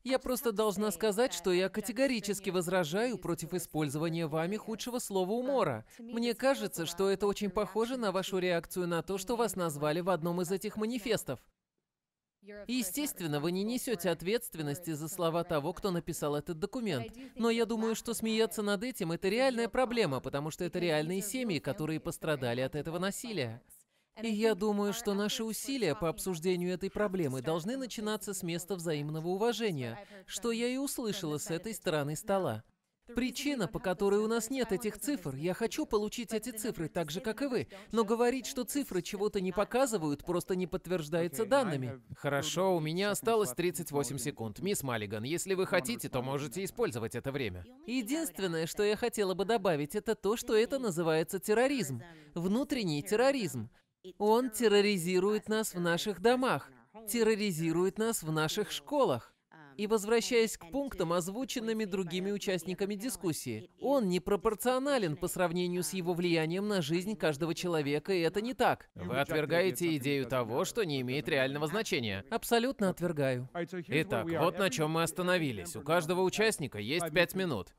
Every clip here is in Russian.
Я просто должна сказать, что я категорически возражаю против использования вами худшего слова умора. Мне кажется, что это очень похоже на вашу реакцию на то, что вас назвали в одном из этих манифестов. Естественно, вы не несете ответственности за слова того, кто написал этот документ. Но я думаю, что смеяться над этим – это реальная проблема, потому что это реальные семьи, которые пострадали от этого насилия. И я думаю, что наши усилия по обсуждению этой проблемы должны начинаться с места взаимного уважения, что я и услышала с этой стороны стола. Причина, по которой у нас нет этих цифр, я хочу получить эти цифры так же, как и вы, но говорить, что цифры чего-то не показывают, просто не подтверждается данными. Хорошо, у меня осталось 38 секунд. Мисс Маллиган, если вы хотите, то можете использовать это время. Единственное, что я хотела бы добавить, это то, что это называется терроризм. Внутренний терроризм. Он терроризирует нас в наших домах, терроризирует нас в наших школах. И возвращаясь к пунктам, озвученными другими участниками дискуссии, он непропорционален по сравнению с его влиянием на жизнь каждого человека, и это не так. Вы отвергаете идею того, что не имеет реального значения? Абсолютно отвергаю. Итак, вот на чем мы остановились. У каждого участника есть 5 минут.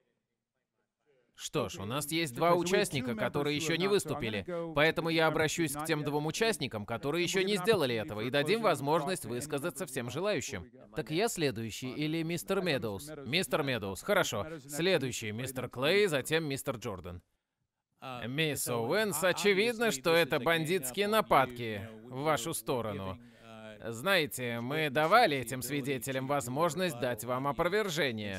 Что ж, у нас есть 2 участника, которые еще не выступили, поэтому я обращусь к тем 2 участникам, которые еще не сделали этого, и дадим возможность высказаться всем желающим. Так я следующий или мистер Медоуз? Мистер Медоуз, хорошо. Следующий мистер Клей, затем мистер Джордан. Мисс Оуэнс, очевидно, что это бандитские нападки в вашу сторону. Знаете, мы давали этим свидетелям возможность дать вам опровержение.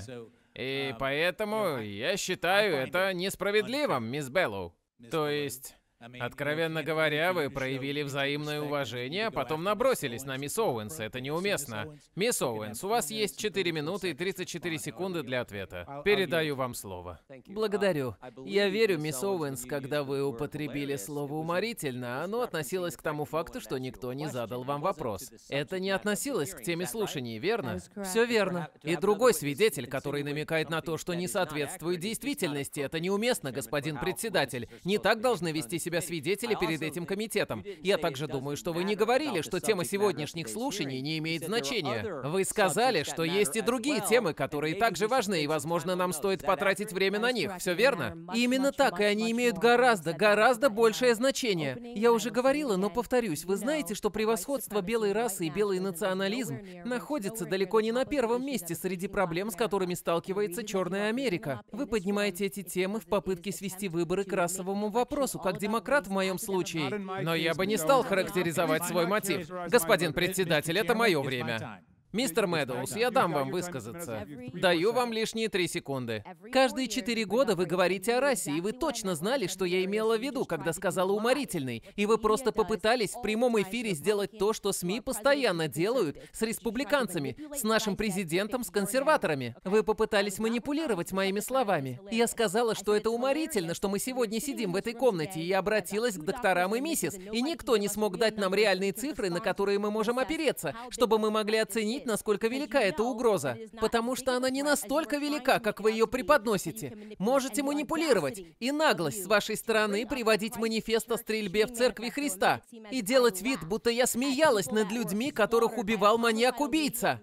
И поэтому я считаю это несправедливым, мисс Беллоу. То есть, откровенно говоря, вы проявили взаимное уважение, а потом набросились на мисс Оуэнс. Это неуместно. Мисс Оуэнс, у вас есть 4 минуты и 34 секунды для ответа. Передаю вам слово. Благодарю. Я верю, мисс Оуэнс, когда вы употребили слово «уморительно», оно относилось к тому факту, что никто не задал вам вопрос. Это не относилось к теме слушаний, верно? Все верно. И другой свидетель, который намекает на то, что не соответствует действительности, это неуместно, господин председатель. Не так должны вести себя свидетели перед этим комитетом. Я также думаю, что вы не говорили, что тема сегодняшних слушаний не имеет значения. Вы сказали, что есть и другие темы, которые также важны, и, возможно, нам стоит потратить время на них. Все верно? Именно так, и они имеют гораздо большее значение. Я уже говорила, но повторюсь, вы знаете, что превосходство белой расы и белый национализм находится далеко не на первом месте среди проблем, с которыми сталкивается Черная Америка. Вы поднимаете эти темы в попытке свести выборы к расовому вопросу, как демократ в моем случае. Но я бы не стал характеризовать свой мотив. Господин председатель, это мое время. Мистер Медоуз, я дам вам высказаться. Даю вам лишние 3 секунды. Каждые 4 года вы говорите о расе, и вы точно знали, что я имела в виду, когда сказала «уморительный». И вы просто попытались в прямом эфире сделать то, что СМИ постоянно делают с республиканцами, с нашим президентом, с консерваторами. Вы попытались манипулировать моими словами. Я сказала, что это уморительно, что мы сегодня сидим в этой комнате, и я обратилась к докторам и миссис, и никто не смог дать нам реальные цифры, на которые мы можем опереться, чтобы мы могли оценить, насколько велика эта угроза. Потому что она не настолько велика, как вы ее преподносите. Можете манипулировать. И наглость с вашей стороны приводить манифест о стрельбе в Церкви Христа. И делать вид, будто я смеялась над людьми, которых убивал маньяк-убийца.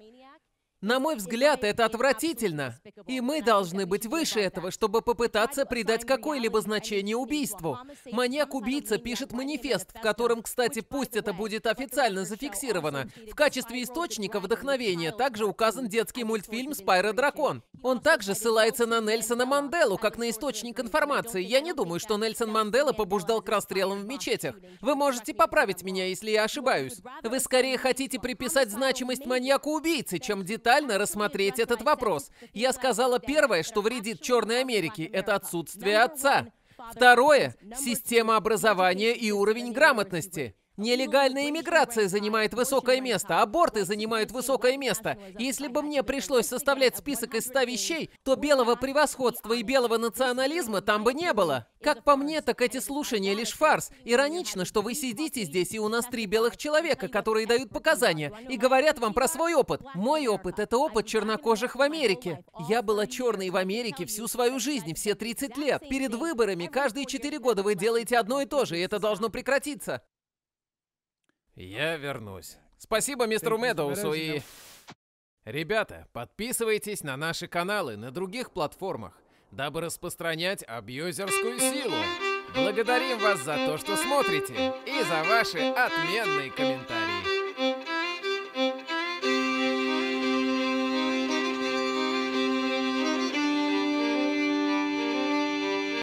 На мой взгляд, это отвратительно. И мы должны быть выше этого, чтобы попытаться придать какое-либо значение убийству. Маньяк-убийца пишет манифест, в котором, кстати, пусть это будет официально зафиксировано, в качестве источника вдохновения также указан детский мультфильм «Спайро Дракон». Он также ссылается на Нельсона Манделу, как на источник информации. Я не думаю, что Нельсон Мандела побуждал к расстрелам в мечетях. Вы можете поправить меня, если я ошибаюсь. Вы скорее хотите приписать значимость маньяку-убийцы, чем детально рассмотреть этот вопрос. Я сказала первое, что вредит Черной Америке, это отсутствие отца. Второе – система образования и уровень грамотности. Нелегальная иммиграция занимает высокое место, аборты занимают высокое место. Если бы мне пришлось составлять список из 100 вещей, то белого превосходства и белого национализма там бы не было. Как по мне, так эти слушания лишь фарс. Иронично, что вы сидите здесь, и у нас 3 белых человека, которые дают показания, и говорят вам про свой опыт. Мой опыт – это опыт чернокожих в Америке. Я была черной в Америке всю свою жизнь, все 30 лет. Перед выборами каждые 4 года вы делаете одно и то же, и это должно прекратиться. Я вернусь. Спасибо мистеру Медоусу и... Ребята, подписывайтесь на наши каналы на других платформах, дабы распространять абьюзерскую силу. Благодарим вас за то, что смотрите, и за ваши отменные комментарии.